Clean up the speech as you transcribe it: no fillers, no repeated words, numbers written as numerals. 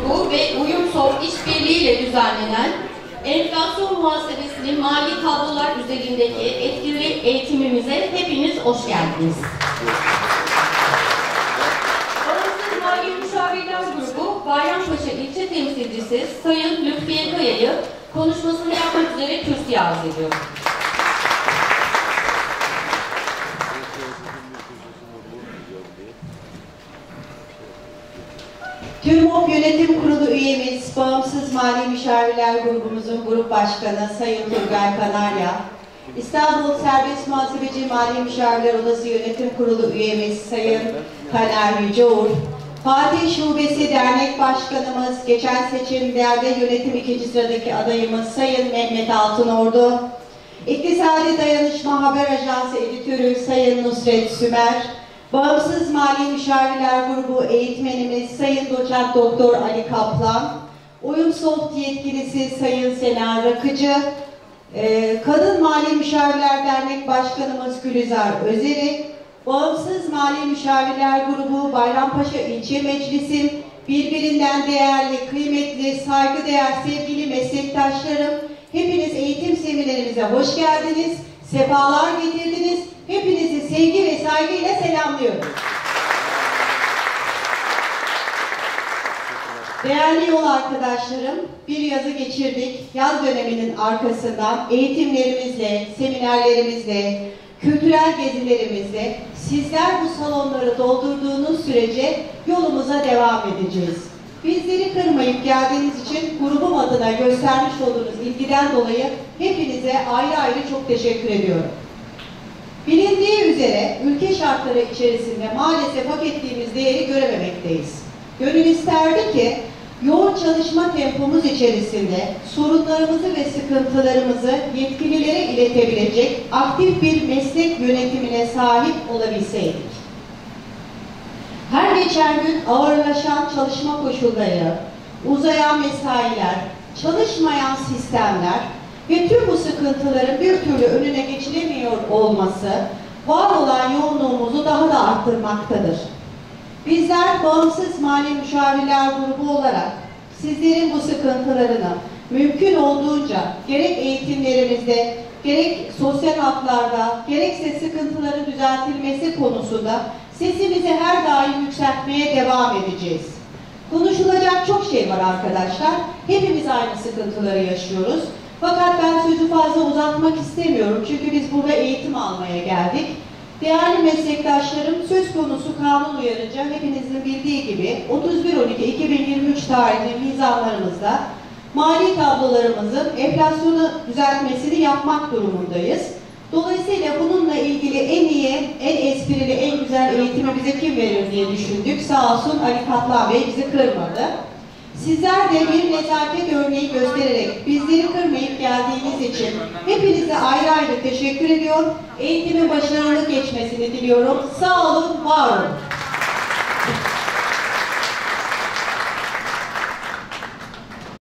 Grubu ve Uyumsoft işbirliğiyle düzenlenen enflasyon muhasebesinin mali tablolar üzerindeki etkili eğitimimize hepiniz hoş geldiniz. Bağımsız Mali Müşavirler Grubu Bayrampaşa İlçe Temsilcisi Sayın Lütfiye Kaya'yı konuşmasını yapmak üzere kürsüye arz ediyorum. TÜRMOP Yönetim Kurulu üyemiz, Bağımsız Mali Müşavirler Grubumuzun Grup Başkanı Sayın Turgay Kanarya, İstanbul Serbest Muhasebeci Mali Müşavirler Odası Yönetim Kurulu üyemiz Sayın Taner Yüceoğur, Fatih Şubesi Dernek Başkanımız, geçen seçimlerde yönetim 2. sıradaki adayımız Sayın Mehmet Altınordu, İktisadi Dayanışma Haber Ajansı Editörü Sayın Nusret Sümer, Bağımsız Mali Müşavirler Grubu eğitmenimiz Sayın Doçent Doktor Ali Kaplan, Uyumsoft yetkilisi Sayın Sena Rakıcı, Kadın Mali Müşavirler Dernek Başkanımız Gülizar Özeri, Bağımsız Mali Müşavirler Grubu Bayrampaşa İlçe Meclisi, birbirinden değerli, kıymetli, saygıdeğer sevgili meslektaşlarım, hepiniz eğitim seminerimize hoş geldiniz, sefalar getirdiniz. Hepinizi sevgi ve saygıyla selamlıyorum. Değerli yol arkadaşlarım, bir yazı geçirdik. Yaz döneminin arkasından eğitimlerimizle, seminerlerimizle, kültürel gezilerimizle sizler bu salonları doldurduğunuz sürece yolumuza devam edeceğiz. Bizleri kırmayıp geldiğiniz için grubum adına göstermiş olduğunuz ilgiden dolayı hepinize ayrı ayrı çok teşekkür ediyorum. Bilindiği üzere ülke şartları içerisinde maalesef hak ettiğimiz değeri görememekteyiz. Gönül isterdi ki yoğun çalışma tempomuz içerisinde sorunlarımızı ve sıkıntılarımızı yetkililere iletebilecek aktif bir meslek yönetimine sahip olabilseydik. Her geçen gün ağırlaşan çalışma koşulları, uzayan mesailer, çalışmayan sistemler ve tüm bu sıkıntıların bir türlü önüne geçilemiyor olması var olan yoğunluğumuzu daha da arttırmaktadır. Bizler Bağımsız Mali Müşavirler Grubu olarak sizlerin bu sıkıntılarını mümkün olduğunca gerek eğitimlerimizde, gerek sosyal haklarda, gerekse sıkıntıların düzeltilmesi konusunda sesimizi her daim yükseltmeye devam edeceğiz. Konuşulacak çok şey var arkadaşlar. Hepimiz aynı sıkıntıları yaşıyoruz. Fakat ben sözü fazla uzatmak istemiyorum. Çünkü biz burada eğitim almaya geldik. Değerli meslektaşlarım, söz konusu kanun uyarınca hepinizin bildiği gibi 31.12.2023 tarihli mizanlarımızda mali tablolarımızın enflasyonu düzeltmesini yapmak durumundayız. Dolayısıyla bununla ilgili en iyi, en esprili, en güzel eğitimi bize kim verir diye düşündük. Sağ olsun Ali Kaplan Bey bizi kırmadı. Sizler de bir nezaket örneği göstererek bizleri kırmayıp geldiğiniz için hepinize ayrı ayrı teşekkür ediyor. Eğitimin başarılı geçmesini diliyorum. Sağ olun, var olun.